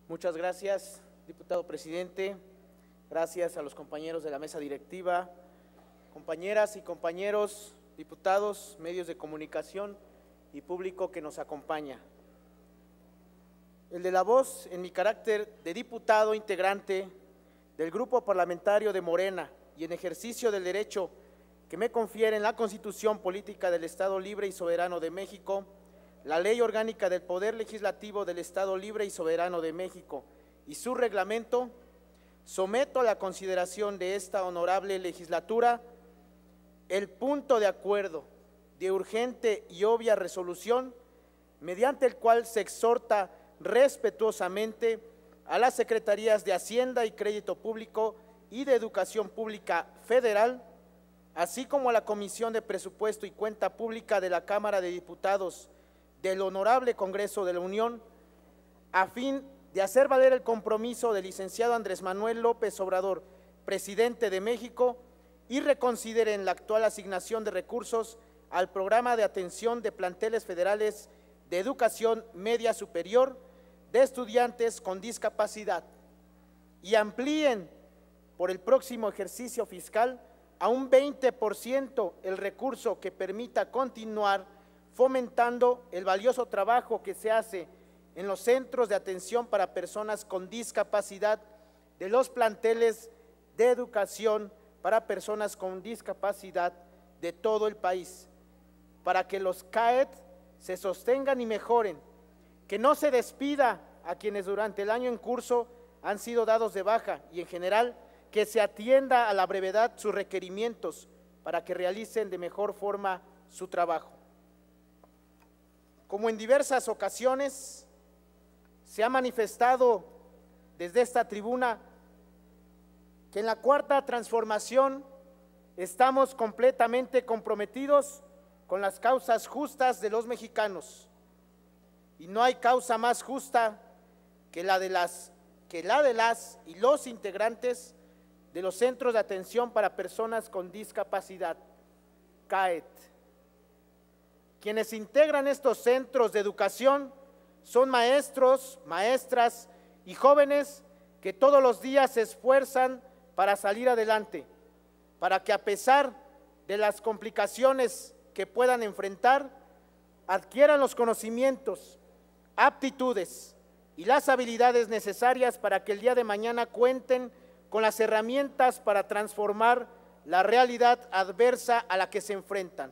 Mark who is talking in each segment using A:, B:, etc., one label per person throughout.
A: Muchas gracias, diputado presidente. Gracias a los compañeros de la mesa directiva, compañeras y compañeros, diputados, medios de comunicación y público que nos acompaña. El de la voz en mi carácter de diputado integrante del Grupo Parlamentario de Morena y en ejercicio del derecho que me confiere en la Constitución Política del Estado Libre y Soberano de México, la Ley Orgánica del Poder Legislativo del Estado Libre y Soberano de México y su reglamento, someto a la consideración de esta honorable legislatura el punto de acuerdo de urgente y obvia resolución mediante el cual se exhorta respetuosamente a las Secretarías de Hacienda y Crédito Público y de Educación Pública Federal, así como a la Comisión de Presupuesto y Cuenta Pública de la Cámara de Diputados del Honorable Congreso de la Unión, a fin de hacer valer el compromiso del licenciado Andrés Manuel López Obrador, presidente de México, y reconsideren la actual asignación de recursos al programa de atención de planteles federales de educación media superior de estudiantes con discapacidad y amplíen por el próximo ejercicio fiscal a un 20% el recurso que permita continuar fomentando el valioso trabajo que se hace en los centros de atención para personas con discapacidad de los planteles de educación para personas con discapacidad de todo el país, para que los CAET se sostengan y mejoren, que no se despida a quienes durante el año en curso han sido dados de baja y en general que se atienda a la brevedad sus requerimientos para que realicen de mejor forma su trabajo. Como en diversas ocasiones se ha manifestado desde esta tribuna que en la Cuarta Transformación estamos completamente comprometidos con las causas justas de los mexicanos y no hay causa más justa que la de las y los integrantes de los centros de atención para personas con discapacidad, CAET. Quienes integran estos centros de educación son maestros, maestras y jóvenes que todos los días se esfuerzan para salir adelante, para que a pesar de las complicaciones que puedan enfrentar, adquieran los conocimientos, aptitudes y las habilidades necesarias para que el día de mañana cuenten con las herramientas para transformar la realidad adversa a la que se enfrentan.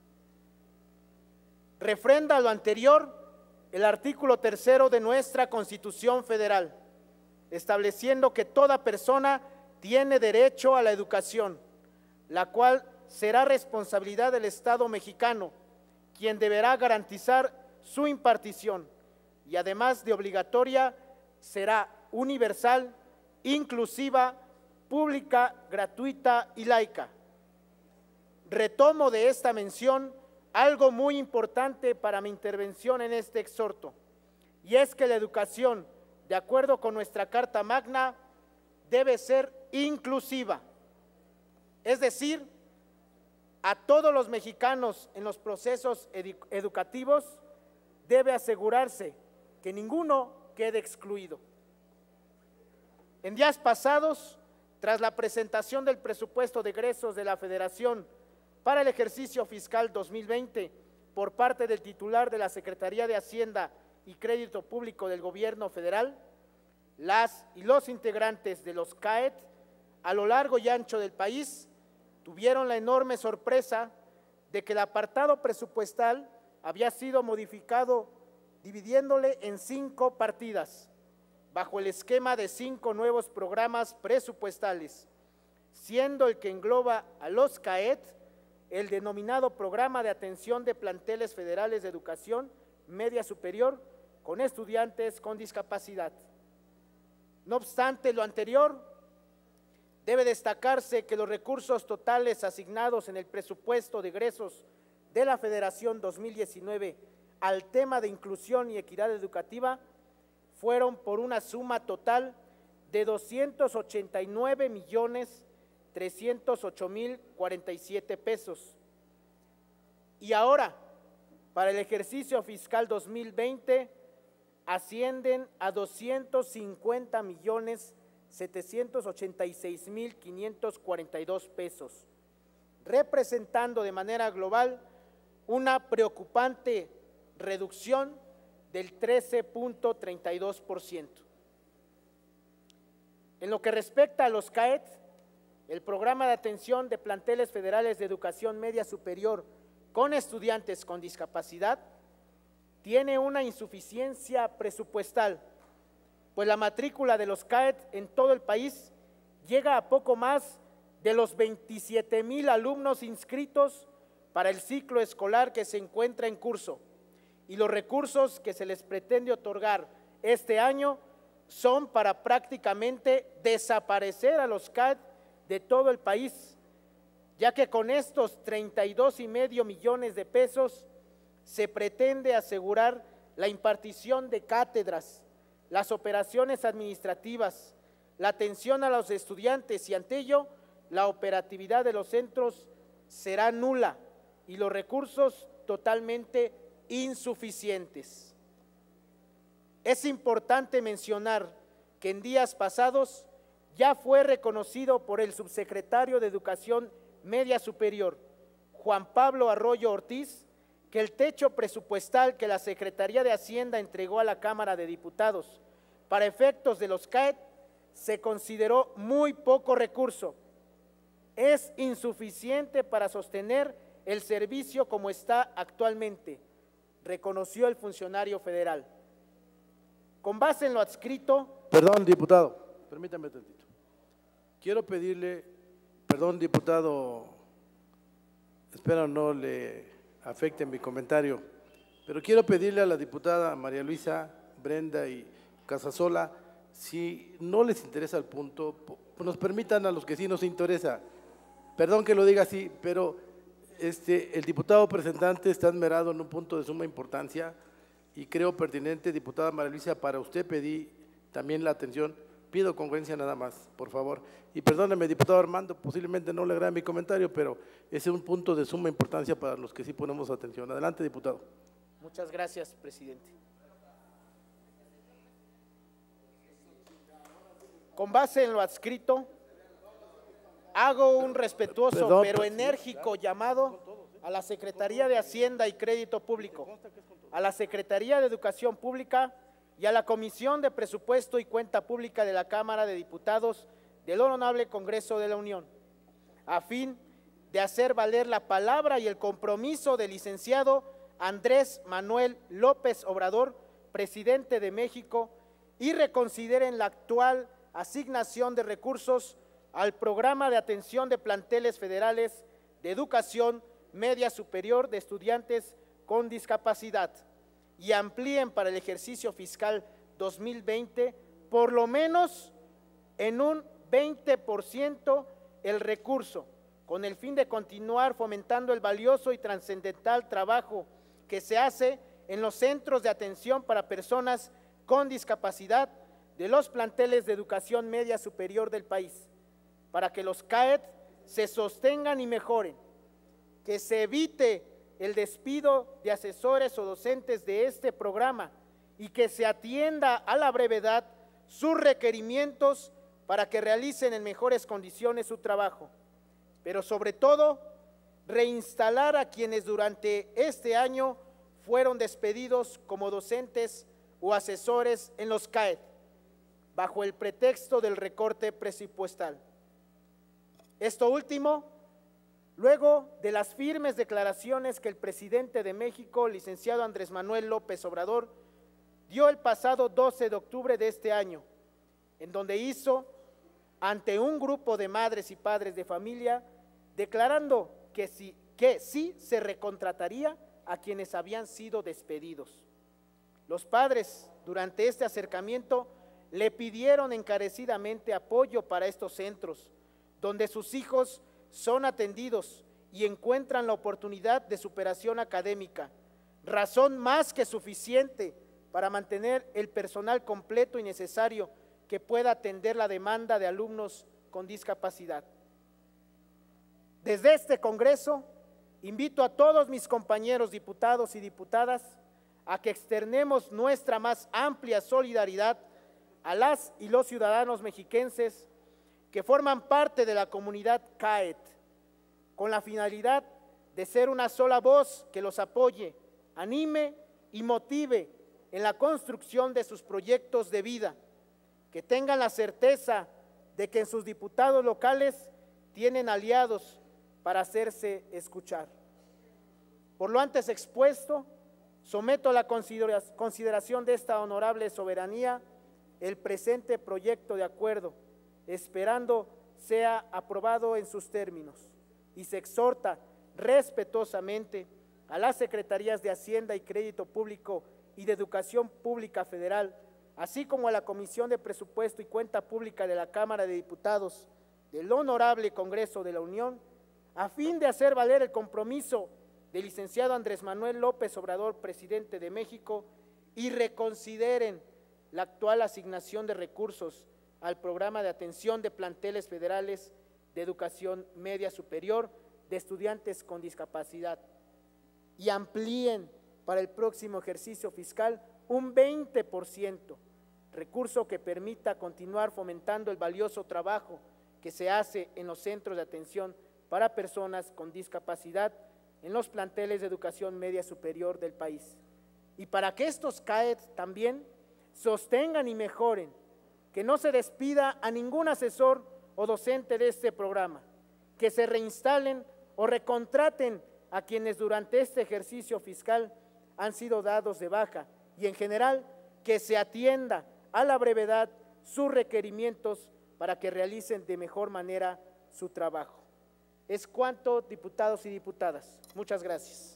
A: Refrenda lo anterior el artículo 3 de nuestra Constitución Federal, estableciendo que toda persona tiene derecho a la educación, la cual será responsabilidad del Estado mexicano, quien deberá garantizar su impartición y además de obligatoria, será universal, inclusiva, pública, gratuita y laica. Retomo de esta mención algo muy importante para mi intervención en este exhorto, y es que la educación, de acuerdo con nuestra Carta Magna, debe ser inclusiva, es decir, a todos los mexicanos en los procesos educativos debe asegurarse que ninguno quede excluido. En días pasados, tras la presentación del presupuesto de egresos de la Federación para el ejercicio fiscal 2020 por parte del titular de la Secretaría de Hacienda y Crédito Público del Gobierno Federal, las y los integrantes de los CAET a lo largo y ancho del país tuvieron la enorme sorpresa de que el apartado presupuestal había sido modificado dividiéndole en 5 partidas, bajo el esquema de 5 nuevos programas presupuestales, siendo el que engloba a los CAET el denominado Programa de Atención de Planteles Federales de Educación Media Superior con estudiantes con discapacidad. No obstante lo anterior, debe destacarse que los recursos totales asignados en el presupuesto de egresos de la Federación 2019 al tema de inclusión y equidad educativa fueron por una suma total de 289,308,047 pesos. Y ahora, para el ejercicio fiscal 2020, ascienden a 250.786.542 pesos, representando de manera global una preocupante reducción del 13.32%. En lo que respecta a los CAET, el Programa de Atención de Planteles Federales de Educación Media Superior con estudiantes con discapacidad tiene una insuficiencia presupuestal, pues la matrícula de los CAET en todo el país llega a poco más de los 27,000 alumnos inscritos para el ciclo escolar que se encuentra en curso, y los recursos que se les pretende otorgar este año son para prácticamente desaparecer a los CAET de todo el país, ya que con estos 32,5 millones de pesos se pretende asegurar la impartición de cátedras, las operaciones administrativas, la atención a los estudiantes, y ante ello la operatividad de los centros será nula y los recursos totalmente insuficientes. Es importante mencionar que en días pasados ya fue reconocido por el subsecretario de Educación Media Superior, Juan Pablo Arroyo Ortiz, que el techo presupuestal que la Secretaría de Hacienda entregó a la Cámara de Diputados para efectos de los CAET se consideró muy poco recurso. Es insuficiente para sostener el servicio como está actualmente, reconoció el funcionario federal. Con base en lo adscrito…
B: Perdón, diputado, permítame tantito. Quiero pedirle, perdón, diputado, espero no le afecte mi comentario, pero quiero pedirle a la diputada María Luisa, Brenda y Casasola, si no les interesa el punto, nos permitan a los que sí nos interesa. Perdón que lo diga así, pero el diputado presentante está esmerado en un punto de suma importancia y creo pertinente, diputada María Luisa, para usted pedí también la atención. Pido congruencia nada más, por favor. Y perdóneme, diputado Armando, posiblemente no le agrade mi comentario, pero ese es un punto de suma importancia para los que sí ponemos atención. Adelante, diputado.
A: Muchas gracias, presidente. Con base en lo adscrito, hago un respetuoso pero enérgico llamado a la Secretaría de Hacienda y Crédito Público, a la Secretaría de Educación Pública y a la Comisión de Presupuesto y Cuenta Pública de la Cámara de Diputados del Honorable Congreso de la Unión, a fin de hacer valer la palabra y el compromiso del licenciado Andrés Manuel López Obrador, presidente de México, y reconsideren la actual asignación de recursos al Programa de Atención de Planteles Federales de Educación Media Superior de Estudiantes con Discapacidad y amplíen para el ejercicio fiscal 2020 por lo menos en un 20% el recurso, con el fin de continuar fomentando el valioso y trascendental trabajo que se hace en los centros de atención para personas con discapacidad de los planteles de educación media superior del país, para que los CAET se sostengan y mejoren, que se evite el despido de asesores o docentes de este programa y que se atienda a la brevedad sus requerimientos para que realicen en mejores condiciones su trabajo, pero sobre todo reinstalar a quienes durante este año fueron despedidos como docentes o asesores en los CAET, bajo el pretexto del recorte presupuestal. Esto último, luego de las firmes declaraciones que el presidente de México, licenciado Andrés Manuel López Obrador, dio el pasado 12 de octubre de este año, en donde hizo ante un grupo de madres y padres de familia, declarando que sí se recontrataría a quienes habían sido despedidos. Los padres, durante este acercamiento, le pidieron encarecidamente apoyo para estos centros, donde sus hijos son atendidos y encuentran la oportunidad de superación académica, razón más que suficiente para mantener el personal completo y necesario que pueda atender la demanda de alumnos con discapacidad. Desde este Congreso, invito a todos mis compañeros diputados y diputadas a que externemos nuestra más amplia solidaridad a las y los ciudadanos mexiquenses que forman parte de la comunidad CAET, con la finalidad de ser una sola voz que los apoye, anime y motive en la construcción de sus proyectos de vida, que tengan la certeza de que en sus diputados locales tienen aliados para hacerse escuchar. Por lo antes expuesto, someto a la consideración de esta honorable soberanía el presente proyecto de acuerdo, esperando sea aprobado en sus términos, y se exhorta respetuosamente a las Secretarías de Hacienda y Crédito Público y de Educación Pública Federal, así como a la Comisión de Presupuesto y Cuenta Pública de la Cámara de Diputados del Honorable Congreso de la Unión, a fin de hacer valer el compromiso del licenciado Andrés Manuel López Obrador, presidente de México, y reconsideren la actual asignación de recursos al programa de atención de planteles federales de educación media superior de estudiantes con discapacidad y amplíen para el próximo ejercicio fiscal un 20%, recurso que permita continuar fomentando el valioso trabajo que se hace en los centros de atención para personas con discapacidad en los planteles de educación media superior del país. Y para que estos CAET también sostengan y mejoren, que no se despida a ningún asesor o docente de este programa, que se reinstalen o recontraten a quienes durante este ejercicio fiscal han sido dados de baja y en general que se atienda a la brevedad sus requerimientos para que realicen de mejor manera su trabajo. Es cuanto, diputados y diputadas. Muchas gracias.